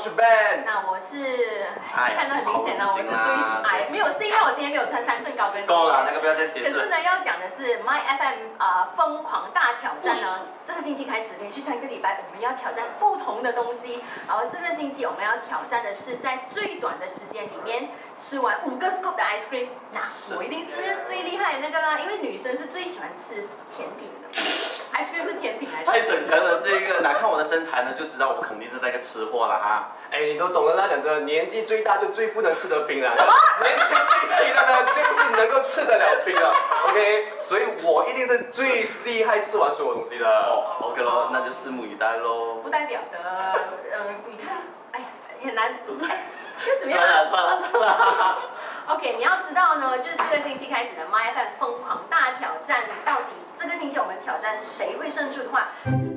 是 Ben。 那我是，看得很明显了，我是最矮，没有，是因为我今天没有穿3寸高跟鞋。 够了，那个不要再解释。 可是呢，要讲的是 My FM 疯狂大挑战呢，这个星期开始连续3个礼拜，我们要挑战不同的东西。然后这个星期我们要挑战的是在最短的时间里面吃完5个 scoop 的 ice cream。那我一定是最厉害的那个啦，因为女生是最喜欢吃甜品的。ice cream 是甜品来的。 太整成了，这个哪看我的身材呢，就知道我肯定是那个吃货了哈。 哎，你都懂了啦，讲真的，年纪最大就最不能吃得冰了。 什么？ 年纪最轻的呢，就是能够吃得了冰了。OK， 所以我一定是最厉害吃完所有东西的。 哦 ，OK 咯，那就拭目以待喽。 不代表的，你看，哎，很难，哎，怎么样？ 算了。 OK， 你要知道呢，就是这个星期开始的 My FM 疯狂大挑战，到底这个星期我们挑战谁会胜出的话。